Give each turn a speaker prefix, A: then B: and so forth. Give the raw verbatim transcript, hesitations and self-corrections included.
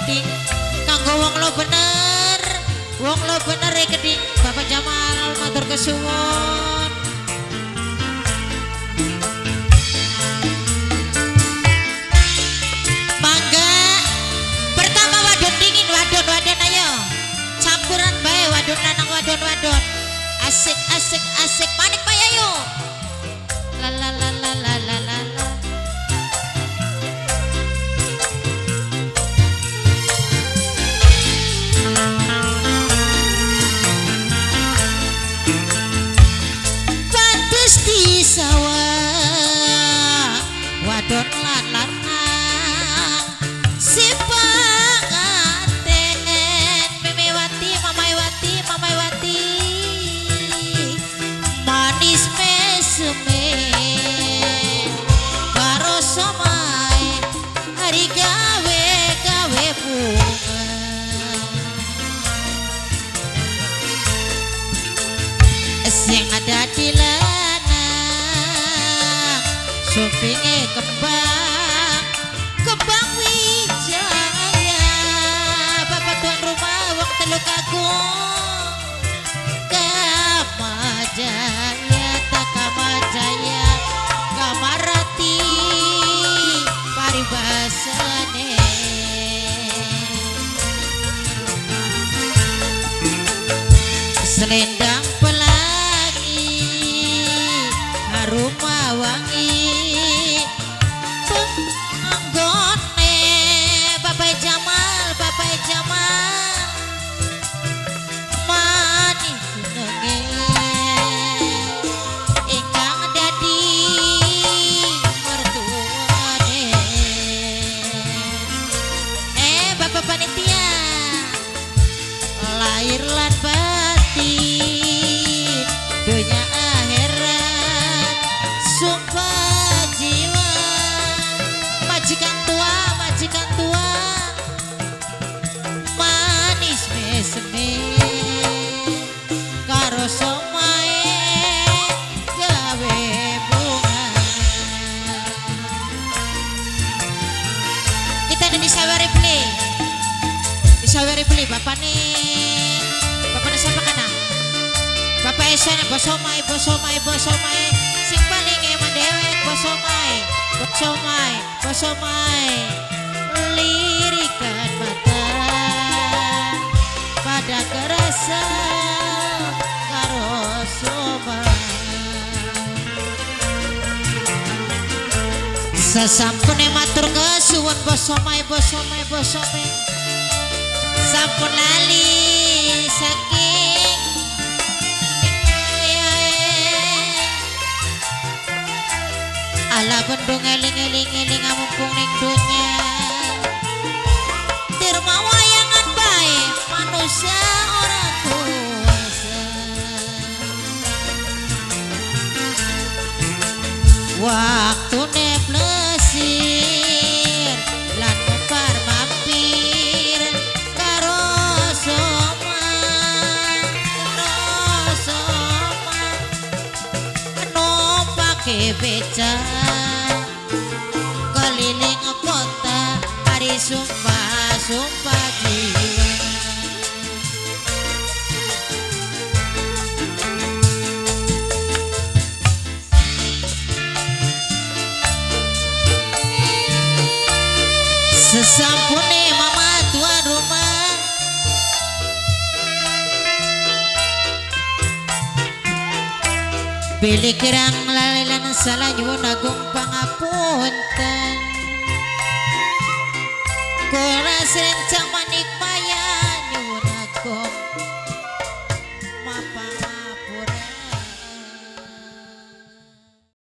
A: Keding kanggo wong lo bener wong lo bener ya Keding Bapak Jamal matur kesuwun mangga pertama wadon dingin wadon wadon ayo campuran bae wadon lanang wadon wadon asik asik asik panik pak ayo la la la la la la la la batus di sawah wadon lan lanang si panganten memewati mamaiwati mamaiwati manis meseme karo somai hari gawe gawe bunga sing ada di lanang supinge kembang kembang wijaya bapak tuan rumah wong Teluk Agung Kamajaya tak Kamajaya Kamarati paribasane selendang pelangi aroma wangi penganggone Bapak Jamal Bapak Jamal manis nenge ingkang dadi mertuane eh Bapak panitia lahir lan batin dunia akhirat sumpah jiwa majikan tua majikan tua manis meseme karo somae gawe bunga kita ada di sawari beli di sawari beli bapak nih bapak nih siapa kana bapak esane bosomai bosomai bosomai sing paling eman dewek bosomai bosomai bosomai lirikan mata pada kerasa karo somai sasampune matur kesuwun bosomai bosomai bosomai sampun lali saking ala bendung eling-eling-eling amumpung ning dunya dirma wayangan bae manusia ora kuasa waktune plesir lan mempar mampir karo soman karo soman numpake beca keliling kota hari sumpah sumpah jiwa sesampune mama tuan rumah pilih kerang lalelan salah nyuwun agung pangapunten kula serencang